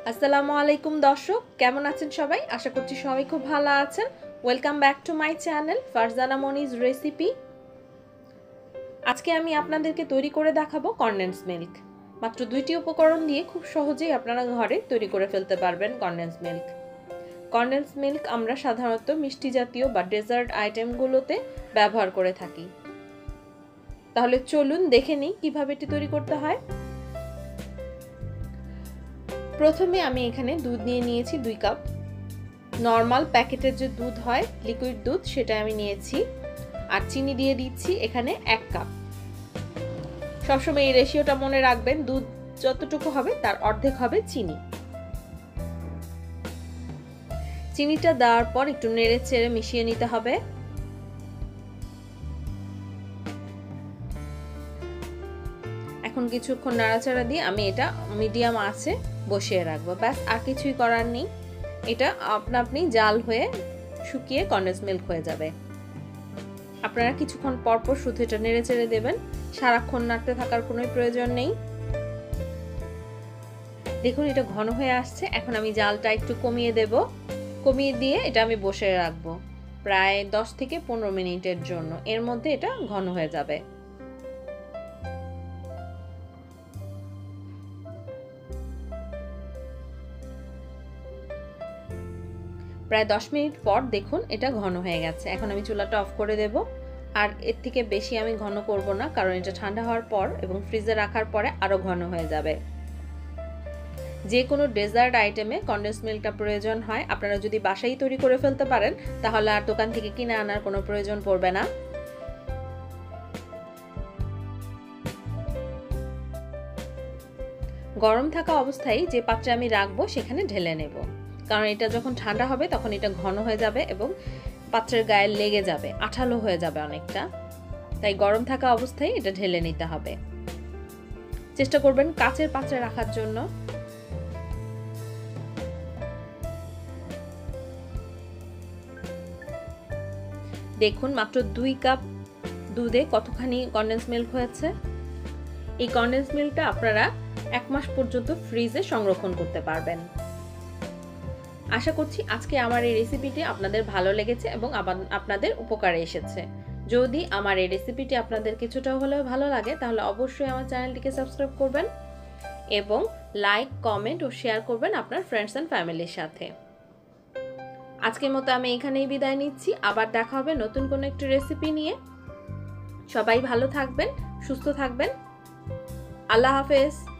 আসসালামু আলাইকুম দর্শক, কেমন আছেন সবাই? আশা করছি সবাই খুব ভালো আছেন। Welcome back to my channel Farzana Moniz recipe. আজকে আমি আপনাদেরকে তৈরি করে দেখাবো কনডেন্স মিল্ক। মাত্র 2টি উপকরণ দিয়ে খুব সহজেই আপনারা ঘরে তৈরি করে ফেলতে পারবেন কনডেন্স মিল্ক। কনডেন্স মিল্ক আমরা সাধারণত মিষ্টি জাতীয় বা ডেজার্ট আইটেমগুলোতে ব্যবহার করে থাকি। তাহলে চলুন দেখে নিই কিভাবে এটি তৈরি করতে হয়। প্রথমে আমি এখানে দুধ নিয়ে নিয়েছি 2 কাপ। নর্মাল প্যাকেটের যে দুধ হয়, লিকুইড দুধ, সেটা আমি নিয়েছি। আর চিনি দিয়ে দিচ্ছি এখানে 1 কাপ। সবসময় এই রেশিওটা মনে রাখবেন, দুধ যতটুকু হবে তার অর্ধেক হবে চিনি। চিনিটা দেওয়ার পর একটু নেড়ে চেড়ে মিশিয়ে নিতে হবে। এখন কিছুক্ষণ নাড়াচাড়া দিয়ে আমি এটা মিডিয়াম আঁচে বসিয়ে রাখবো। ব্যাস, আর কিছুই করার নেই। এটা আপনি জাল হয়ে শুকিয়ে কনডেন্স মিল্ক হয়ে যাবে। আপনারা কিছুক্ষণ পরপর শুধু এটা নেড়ে চেড়ে দেবেন, সারাক্ষণ নাড়তে থাকার কোনো প্রয়োজন নেই। দেখুন এটা ঘন হয়ে আসছে। এখন আমি জালটা একটু কমিয়ে দেব। কমিয়ে দিয়ে এটা আমি বসে রাখবো প্রায় 10 থেকে 15 মিনিটের জন্য। এর মধ্যে এটা ঘন হয়ে যাবে। প্রায় 10 মিনিট পর দেখুন এটা ঘন হয়ে গেছে। এখন আমি চুলাটা অফ করে দেব। আর এর থেকে বেশি আমি ঘন করব না, কারণ এটা ঠান্ডা হওয়ার পর এবং ফ্রিজে রাখার পরে আরো ঘন হয়ে যাবে। যে কোনো ডেজার্ট আইটেমে কনডেন্স মিল্কটা প্রয়োজন হয়। আপনারা যদি বাসায় তৈরি করে ফেলতে পারেন তাহলে আর দোকান থেকে কিনে আনার কোনো প্রয়োজন পড়বে না। গরম থাকা অবস্থায় যে পাত্রে আমি রাখবো সেখানে ঢেলে নেব, কারণ এটা যখন ঠান্ডা হবে তখন এটা ঘন হয়ে যাবে এবং পাত্রের গায়ে লেগে যাবে, আঠালো হয়ে যাবে অনেকটা। তাই গরম থাকা অবস্থায় এটা ঢেলে নিতে হবে। চেষ্টা করবেন কাচের পাত্রে রাখার জন্য। দেখুন মাত্র 2 কাপ দুধে কতখানি কনডেন্স মিল্ক হয়েছে। এই কনডেন্স মিল্কটা আপনারা 1 মাস পর্যন্ত ফ্রিজে সংরক্ষণ করতে পারবেন। আশা করছি আজকে আমার এই রেসিপিটি আপনাদের ভালো লেগেছে এবং আপনাদের উপকারে এসেছে। যদি আমার এই রেসিপিটি আপনাদের কিছুটা হলেও ভালো লাগে তাহলে অবশ্যই আমার চ্যানেলটিকে সাবস্ক্রাইব করবেন এবং লাইক, কমেন্ট ও শেয়ার করবেন আপনার ফ্রেন্ডস এন্ড ফ্যামিলির সাথে। আজকের মতো আমি এখানেই বিদায় নিচ্ছি। আবার দেখা হবে নতুন কোনো একটি রেসিপি নিয়ে। সবাই ভালো থাকবেন, সুস্থ থাকবেন। আল্লাহ হাফেজ।